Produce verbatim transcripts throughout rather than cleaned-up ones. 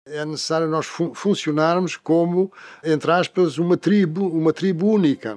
É necessário nós fun funcionarmos como, entre aspas, uma tribo, uma tribo única.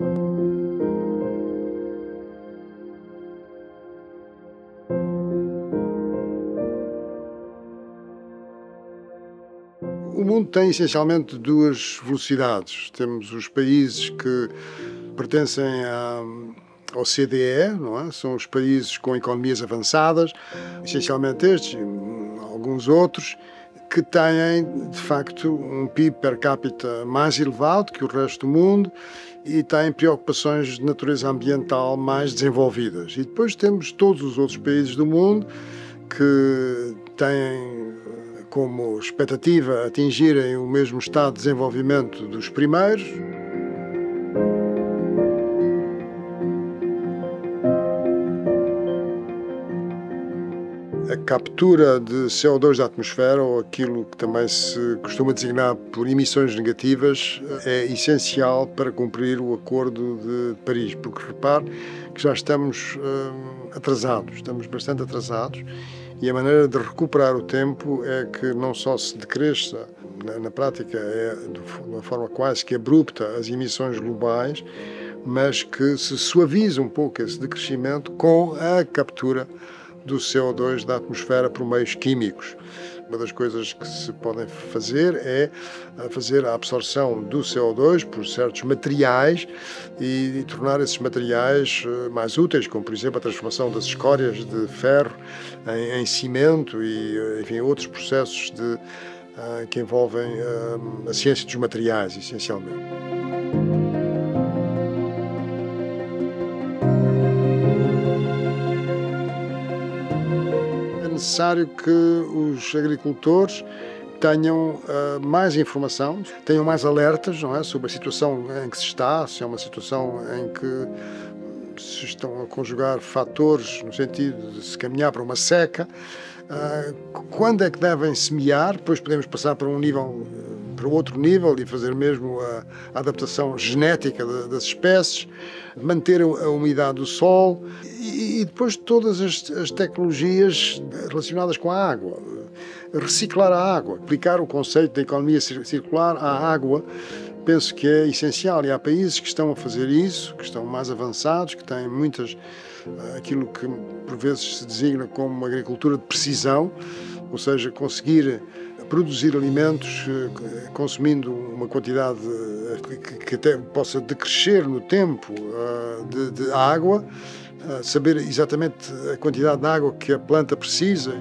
O mundo tem essencialmente duas velocidades. Temos os países que pertencem à, ao C D E, não é? São os países com economias avançadas, essencialmente estes, alguns outros, que têm, de facto, um P I B per capita mais elevado que o resto do mundo e têm preocupações de natureza ambiental mais desenvolvidas. E depois temos todos os outros países do mundo que têm como expectativa atingirem o mesmo estado de desenvolvimento dos primeiros. A captura de C O dois da atmosfera, ou aquilo que também se costuma designar por emissões negativas, é essencial para cumprir o Acordo de Paris, porque repare que já estamos hum, atrasados, estamos bastante atrasados, e a maneira de recuperar o tempo é que não só se decresça, na, na prática é de uma forma quase que abrupta, as emissões globais, mas que se suavize um pouco esse decrescimento com a captura do C O dois da atmosfera por meios químicos. Uma das coisas que se podem fazer é fazer a absorção do C O dois por certos materiais e, e tornar esses materiais mais úteis, como por exemplo a transformação das escórias de ferro em, em cimento e, enfim, outros processos de, uh, que envolvem uh, a ciência dos materiais, essencialmente. É necessário que os agricultores tenham uh, mais informação, tenham mais alertas, não é, sobre a situação em que se está, se é uma situação em que se estão a conjugar fatores no sentido de se caminhar para uma seca, uh, quando é que devem semear, depois podemos passar para um nível, para outro nível e fazer mesmo a, a adaptação genética de, das espécies, manter a umidade do solo e, e depois todas as, as tecnologias relacionadas com a água. Reciclar a água, aplicar o conceito da economia circular à água, penso que é essencial. E há países que estão a fazer isso, que estão mais avançados, que têm muitas, aquilo que por vezes se designa como uma agricultura de precisão, ou seja, conseguir produzir alimentos consumindo uma quantidade que até possa decrescer no tempo de, de água, saber exatamente a quantidade de água que a planta precisa.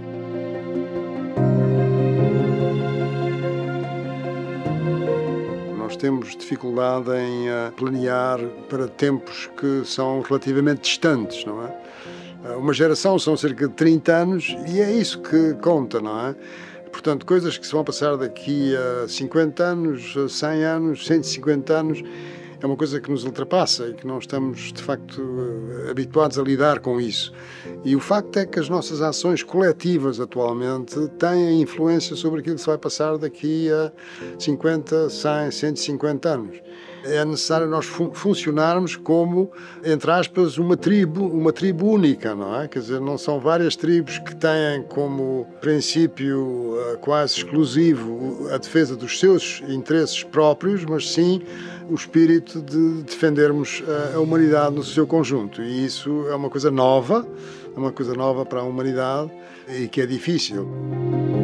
Nós temos dificuldade em planear para tempos que são relativamente distantes, não é? Uma geração são cerca de trinta anos e é isso que conta, não é? Portanto, coisas que se vão passar daqui a cinquenta anos, cem anos, cento e cinquenta anos, é uma coisa que nos ultrapassa e que não estamos, de facto, habituados a lidar com isso. E o facto é que as nossas ações coletivas atualmente têm influência sobre aquilo que se vai passar daqui a cinquenta, cem, cento e cinquenta anos. É necessário nós fun funcionarmos como, entre aspas, uma tribo, uma tribo única, não é? Quer dizer, não são várias tribos que têm como princípio uh, quase exclusivo a defesa dos seus interesses próprios, mas sim o espírito de defendermos a humanidade no seu conjunto. E isso é uma coisa nova, é uma coisa nova para a humanidade e que é difícil.